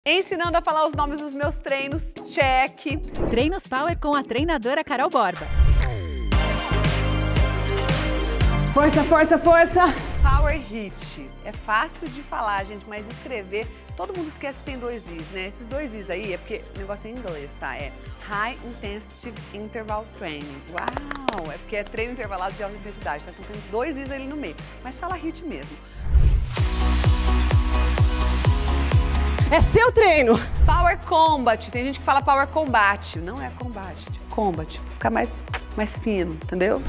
Ensinando a falar os nomes dos meus treinos, check. Treinos Power com a treinadora Carol Borba. Força, força, força! Power HIIT. É fácil de falar, gente, mas escrever, todo mundo esquece que tem 2 Is, né? Esses 2 Is aí é porque o negócio é em inglês, tá? É High Intensity Interval Training. Uau! É porque é treino intervalado de alta intensidade, tá? Então tem 2 Is ali no meio. Mas fala HIIT mesmo. É seu treino! Power Combat. Tem gente que fala Power Combat. Não é combate, é combat. Pra ficar mais fino, entendeu?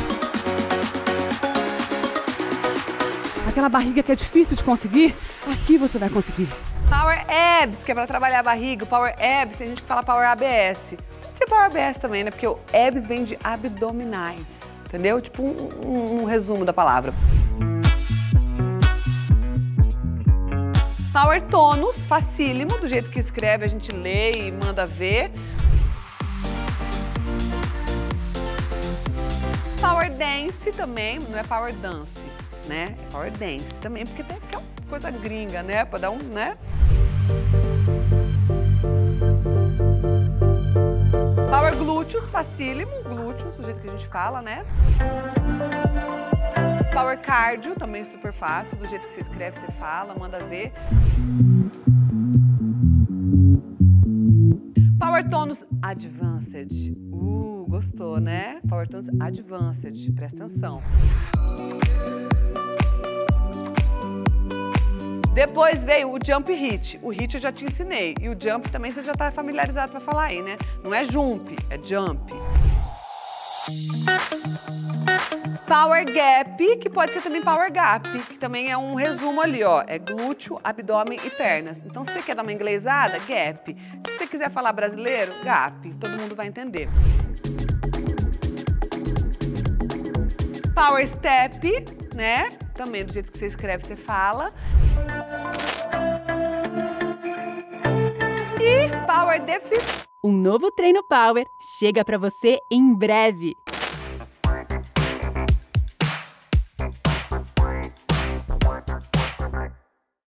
Aquela barriga que é difícil de conseguir, aqui você vai conseguir. Power Abs, que é pra trabalhar a barriga. Power Abs, tem gente que fala Power ABS. Pode ser Power ABS também, né? Porque o Abs vem de abdominais, entendeu? Tipo um resumo da palavra. Power Tonus, facílimo, do jeito que escreve, a gente lê e manda ver. Power Dance também, não é Power Dance, né? É Power Dance também, porque tem aquela coisa gringa, né? Pra dar um, né? Power Glúteos, facílimo, glúteos, do jeito que a gente fala, né? Power Cardio, também super fácil, do jeito que você escreve, você fala, manda ver. Power Tonus Advanced. Gostou, né? Power Tonus Advanced, presta atenção. Depois veio o Jump HIIT. O HIIT eu já te ensinei. E o Jump também você já está familiarizado para falar aí, né? Não é Jump, é Jump. Power Gap, que pode ser também Power Gap, que também é um resumo ali, ó. É glúteo, abdômen e pernas. Então, se você quer dar uma inglesada, Gap. Se você quiser falar brasileiro, Gap. Todo mundo vai entender. Power Step, né? Também do jeito que você escreve, você fala. E Power Def. Um novo treino Power chega pra você em breve.